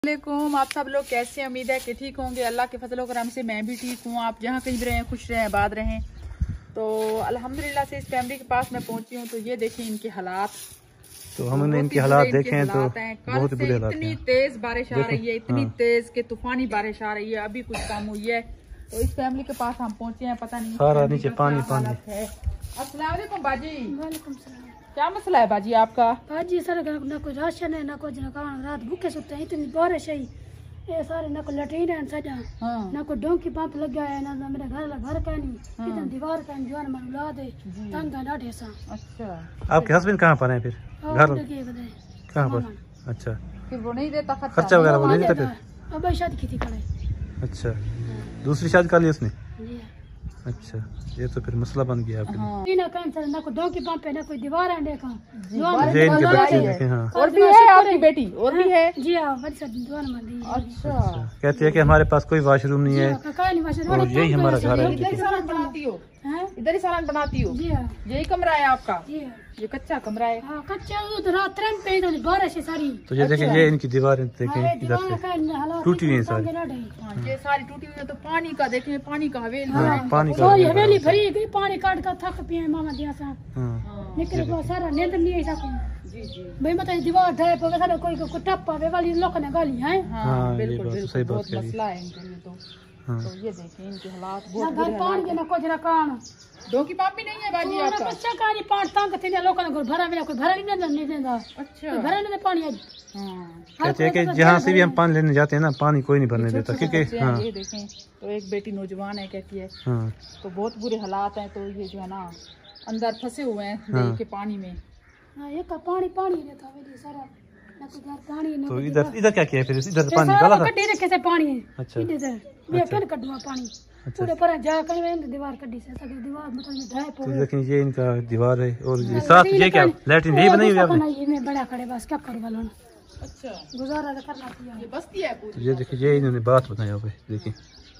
वालेकुम, आप सब लोग कैसे हैं? उम्मीद है कि ठीक होंगे। अल्लाह के फजल करम से मैं भी ठीक हूँ। आप जहाँ कहीं भी रहें, खुश रहें, आबाद रहें। तो अल्हम्दुलिल्लाह से इस फैमिली के पास मैं पहुँची हूँ। तो ये देखें इनके हालात। तो हमने इनके हालात देखे हैं तो बहुत बुरे हालात हैं। इतनी तेज बारिश आ रही है, इतनी तेज के तूफानी बारिश आ रही है। अभी कुछ काम हुई है तो इस फैमिली के पास हम पहुँचे हैं। पता नहीं सारा नीचे पानी पानी है। अस्सलाम वालेकुम बाजी। वालेकुम सलाम। क्या मसला है बाजी आपका? बाजी सर ना कोई राशन है, ना कुछ, ना खाना। रात भूखे सोते हैं, इतनी बारिश है। ये सारे ना कोई लैट्रीन है सजा, ना कोई डोंकी पंप लग गया है, ना मेरे घर का नहीं। इधर दीवार का जो मन उला दे तंग है डाढ़े सा। अच्छा, आपके हस्बैंड कहाँ पर हैं फिर? घर कहाँ पर? अच्छा, फिर वो नहीं देता खर्चा वगैरह वो नहीं देता फिर? अब शादी की थी करे। अच्छा, दूसरी शादी कर ली उसने? अच्छा, ये तो फिर मसला बन गया आपके लिए। ना कैंसर, ना कोई डोंकी पंप है, ना कोई दीवार है देखा। ये इनके बच्चे देखे। हाँ, और भी है आपकी बेटी? और भी है? जी हाँ, बड़ी सा दीवार में। अच्छा, कहती है कि हमारे पास कोई वॉशरूम नहीं है और यही हमारा घर है। इधर ही सालन बनाती हो? इधर ही सालन बनाती हो? जी हाँ, यही कमरा है आपका? जी हाँ, ये कच्चा कमरा है? हाँ कच्चा। रात पे बारिश है सारी। तो ये देखें, ये इनकी दीवारें देखें इधर से टूटी हुई है सारी। ये सारी टूटी हुई है। तो पानी का देखें, पानी का हवेली पानी का हवेली भरी गई, पानी काट कर थक पिए मामा दिया सा निकल को सारा नींद नहीं है सको। जी जी भाई मतलब दीवार ढाए पे सारा कोई को टप्पा वे वाली लोग ने गाली है। हाँ बिल्कुल बिल्कुल सही बात कह रही है। मसला है इनके लिए। तो ये देखें इनके हालात ना बहुत घर बुरे पानी के ना कुछ ना कान। डोंकी पाप भी नहीं है बाजी और आपका? बच्चा का नहीं पानी तंग थे लोग ने घर भरा में कोई भरा नहीं देता। अच्छा, भरा नहीं पानी आज। कहते हैं कि जहाँ से भी हम पानी लेने जाते हैं ना, पानी कोई नहीं भरने देता क्योंकि हाँ। ये देखें, तो एक बेटी नौजवान है, कहती है हाँ, तो बहुत बुरे हालात हैं। तो ये जो है ना अंदर फंसे हुए हैं नदी के पानी में। ये का पानी रहता है सारा, ना कोई घर पानी ना। तो इधर क्या किया फिर? इधर से पानी निकाला था? कड्डी रखे से पानी। अच्छा, इधर मैं कल कड्डूआ पानी पूरे पर जा कर दीवार कड्डी से तक दीवार मतलब ढाए तो पे। देखें, ये इनका दीवार है और ये साथ ये क्या लैट्रिन यही बनाई हुई है आपने? ये मैं बड़ा खड़े बस क्या करूं वालों। अच्छा, गुजारा तो करना चाहिए। ये बस्ती है पूरी। तो ये देखिए, ये इन्होंने बात बनाया हुआ है। देखिए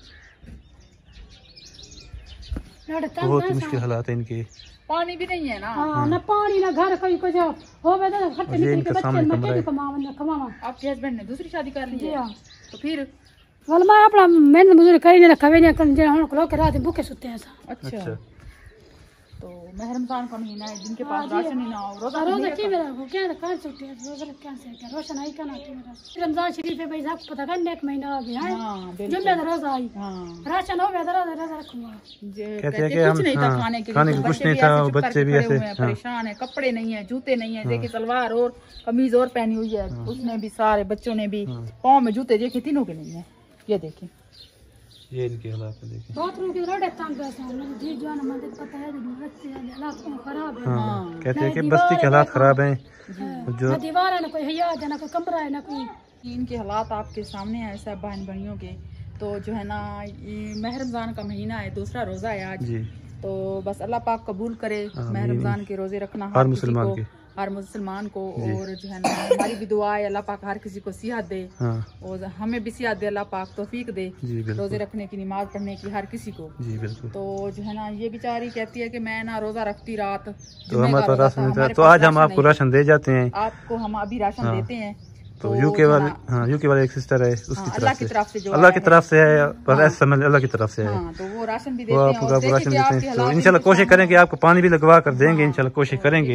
बहुत ही मुश्किल हालात है इनके। पानी भी नहीं है ना। हाँ, ना पानी ना घर कोई कुछ हो गया तो खर्चे निकल के बच्चे मर के कमावा। आपके हस्बैंड ने दूसरी शादी कर ली है? तो फिर वाल मैं अपना मेहनत मजदूरी करी ना खवे ना कर हम लोग रात भूखे सोते हैं। अच्छा, तो मेहर रमजान का महीना है, जिनके पास राशन ही ना हो, रोजा की मेरा वो क्या कर सकते हैं? रोजा क्या से क्या रोशन आई का ना मेरा रमजान शरीफ है भाई, आपको पता है एक महीना आ गया है। हां जब मैं रोजा आई राशन हो गया रोजा रखूंगा। कहते हैं कि कुछ नहीं था खाने के लिए, कुछ नहीं था, बच्चे भी ऐसे परेशान है। कपड़े नहीं है, जूते नहीं है। देखिए सलवार और कमीज और पहनी हुई है, उसने भी सारे बच्चों ने भी पाँव में जूते देखे, तीनों के नहीं है। ये देखें, ये इनके हालात है। देखिए बहुत लोग की रोड तंग है जी जान मंदिर पता है बस्ती हालात खराब है। हाँ, कहते हैं कि बस्ती के हालात खराब हैं। जो दीवार है ना कोई हया है, ना कोई कमरा है, ना कोई। इनके हालात आपके सामने है सब बहन भाइयों के। तो जो है ना मेहर रमजान का महीना है, दूसरा रोजा है आज जी। तो बस अल्लाह पाक कबूल करे मेहर रमजान के रोजे रखना हर मुसलमान को। और जो है ना हमारी भी दुआ है अल्लाह पाक हर किसी को सियाहत दे और हमें भी सियाहत दे, अल्लाह पाक तौफीक दे रोजे रखने की, नमाज पढ़ने की हर किसी को जी। बिल्कुल। तो जो है ना ये बेचारी कहती है कि मैं ना रोजा रखती रात, तो हमारे राशन, तो आज हम आपको राशन दे जाते हैं, आपको हम अभी राशन देते हैं। तो यूके वाले एक सिस्टर है, उसकी अल्लाह की तरफ से है, पर ऐसा अल्लाह की तरफ से है। तो वो राशन भी देते हैं, आपको राशन देते हैं। तो इंशाल्लाह कोशिश करेंगे, आपको पानी भी लगवा कर देंगे इंशाल्लाह, कोशिश करेंगे।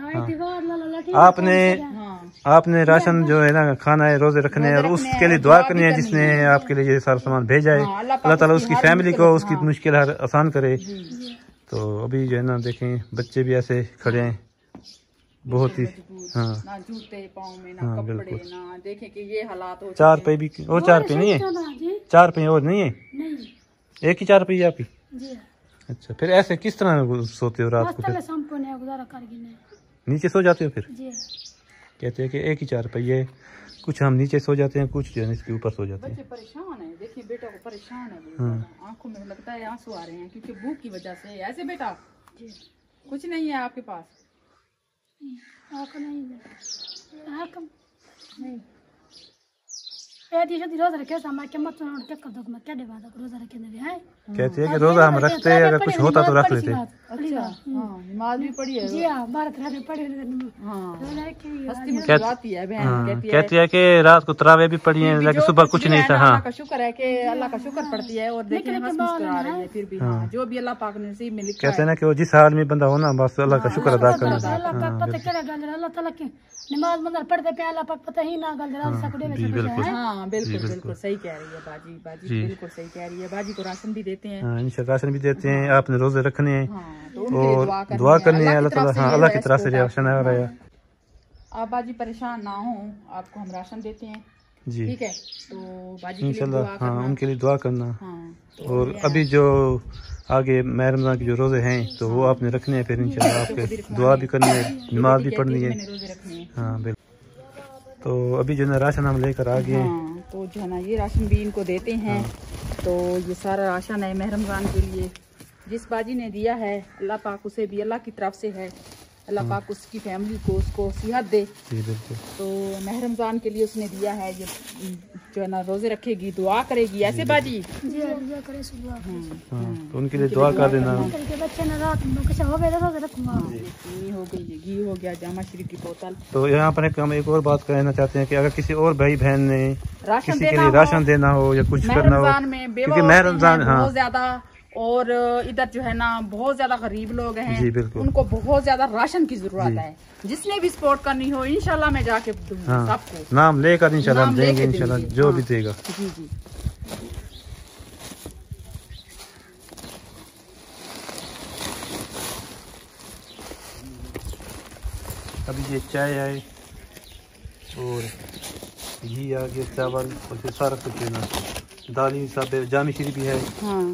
आपने राशन जो है ना खाना है, रोजे रखने हैं और उसके लिए दुआ करनी है जिसने आपके लिए ये सारा सामान भेजा है। अल्लाह ताला उसकी फैमिली को उसकी मुश्किल आसान करे। तो अभी जो है ना देखें, बच्चे भी ऐसे खड़े हैं बहुत ही। हाँ, ना जूते पाँव में, ना कपड़े, ना देखें कि ये हालात हो। चार पे भी और चार पे नहीं है, चार पे और नहीं है, एक ही चार पे है आपकी। अच्छा, फिर ऐसे किस तरह सोते हो रात को? नीचे सो जाते हो फिर? कहते हैं कि एक ही चार पहिए, कुछ हम नीचे सो जाते हैं, कुछ जो है इसके ऊपर सो जाते हैं। बच्चे परेशान है, देखिए बेटा को परेशान है, आंखों में लगता है आंसू आ रहे हैं क्योंकि भूख की वजह से। ऐसे बेटा कुछ नहीं है आपके पास? नहीं। कहती है रोजा रखे मैं क्या मत चक्कर दो मैं क्या बात रोजा रखे हैं कहती है कि रोजा हम रखते हैं, अगर कुछ होता तो रख लेते। अच्छा नमाज भी पढ़ी है जी हाँ भारत रात पढ़े कहती है कि रात को तरावे भी पढ़ी है, लेकिन सुबह कुछ नहीं था। हाँ का शुक्र है कि अल्लाह का शुक्र पड़ती है और देखिए मुस्कुरा रही है फिर भी। हाँ जो भी अल्लाह पाक ने नसीब में लिखा कहते हैं ना कि वो जिस हाल में बंदा हो ना बस अल्लाह का शुक्र अदा करना। अल्लाह पाक पता क्या गल अल्लाह ताला की नमाज मंदिर पढ़ते पे अल्लाह पाक पता ही ना गल सकड़े में सब है। हाँ बिल्कुल बिल्कुल सही कह रही है बाजी बिल्कुल सही कह रही है। बाजी को राशन भी देते हैं। हाँ इंशाल्लाह राशन भी देते हैं। आपने रोजे रखने हैं और दुआ करनी है अल्लाह ताला। हाँ अल्लाह की तरफ से राशन आ रहा है। आप बाजी परेशान ना हो, आपको हम राशन देते हैं जी ठीक है। तो बाजी इंशाल्लाह हाँ उनके लिए दुआ करना। हाँ और अभी जो आगे माह रमज़ान के जो रोजे हैं तो वो आपने रखने हैं, फिर इंशाल्लाह आपके दुआ भी करनी है, नमाज भी पढ़नी है। हाँ बिल्कुल। तो अभी जो है राशन हम लेकर आ गए। तो जो है ना ये राशन भी इनको देते हैं। तो ये सारा राशन है माह रमज़ान के लिए, जिस बाजी ने दिया है अल्लाह पाक उसे भी अल्लाह की तरफ से है, अल्लाह पाक उसकी फैमिली को उसको सेहत दे। तो माह रमज़ान के लिए उसने दिया है, ये जो है ना रोजे रखेगी दुआ करेगी ऐसे बाजी जी दुआ करे सुबह। तो उनके लिए दुआ कर देना। बच्चे ने रात में कुछ हो गया रोजे रखूंगा। चीनी हो गई, घी हो गया, जामा शरीफ की बोतल। तो यहाँ पर हम एक और बात कहना चाहते हैं कि अगर किसी और भाई बहन ने किसी के लिए राशन देना हो या कुछ करना हो, क्योंकि माह रमज़ान बहुत ज्यादा और इधर जो है ना बहुत ज्यादा गरीब लोग हैं जी बिल्कुल, उनको बहुत ज्यादा राशन की जरूरत है। जिसने भी सपोर्ट करनी हो इंशाल्लाह मैं जाके दूंगा सबको नाम लेकर इंशाल्लाह हम देंगे इंशाल्लाह जो भी देगा। जी जी अभी ये चाय आए और घी आ गया, चावल और फिर सारा कुछ लेना, दाल सब जामी शरीफ भी है। हाँ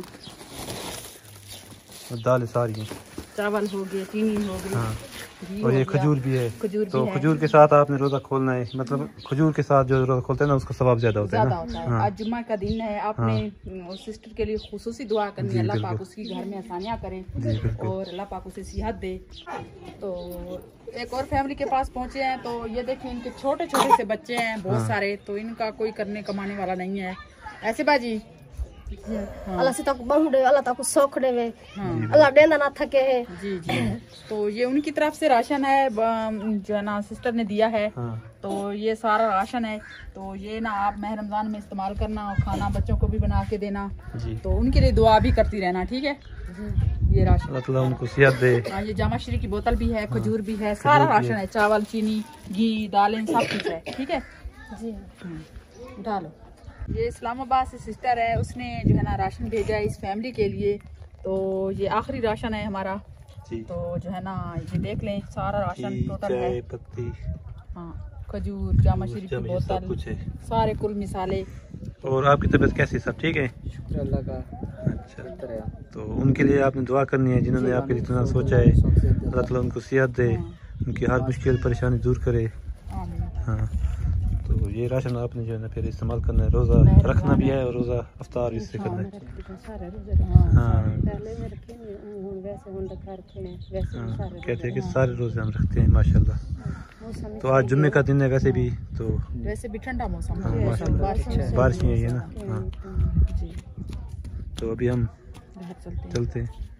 दाल सारी है, चावल हो गया, चीनी हो गई। हाँ और ये खजूर भी है। तो खजूर के साथ आपने रोजा खोलना है, मतलब खजूर के साथ जो रोजा खोलते हैं ना उसका सवाब ज्यादा होता है ना। हाँ। आज जुम्मा का दिन है, आपने सिस्टर के लिए खुसूसी दुआ करनी है, अल्लाह पाक उसकी घर में आसानियाँ करे और अल्लाह पाक उसे सेहत दे। तो एक और फैमिली के पास पहुंचे हैं तो ये देखिए इनके छोटे छोटे से बच्चे हैं बहुत सारे, तो इनका कोई करने कमाने वाला नहीं है ऐसे बाजी। अल्लाह से ताको बहु दे, अल्लाह ताको सौख देवे, अल्लाह देना ना थके है। जी जी तो ये उनकी तरफ से राशन है जो है ना सिस्टर ने दिया है। तो ये सारा राशन है, तो ये ना आप माह रमज़ान में इस्तेमाल करना और खाना बच्चों को भी बना के देना। तो उनके लिए दुआ भी करती रहना ठीक है। ये राशन अल्लाह उनको सेहत दे। हाँ ये जामा शरीफ की बोतल भी है, खजूर भी है, सारा राशन है, चावल चीनी घी दालें सब कुछ है ठीक है जी। डालो। ये इस्लामाबाद से सिस्टर है, उसने जो है ना राशन भेजा है इस फैमिली के लिए। तो ये आखिरी राशन है हमारा जी। तो जो है ना ये देख लें सारा राशन टोटल है, पत्ती हाँ खजूर जामा शरीफ की बोतल कुछ है, सारे कुल मिसाले। और आपकी तबीयत कैसी, सब ठीक है? शुक्र अल्लाह का। अच्छा तो उनके लिए आपने दुआ करनी है जिन्होंने आपके लिए इतना सोचा है, अल्लाह ताला उनको सेहत दे, उनकी हर मुश्किल परेशानी दूर करे। हाँ तो ये राशन आपने जो है ना फिर इस्तेमाल करना है, रोज़ा रखना भी है और रोज़ा अफ्तार भी इससे करना है। हाँ कहते हैं कि सारे रोज़े हम रखते हैं माशाल्लाह। तो आज जुम्मे का दिन है, वैसे भी ठंडा मौसम है माशाल्लाह, बारिश नहीं है ना। हाँ तो अभी हम चलते हैं।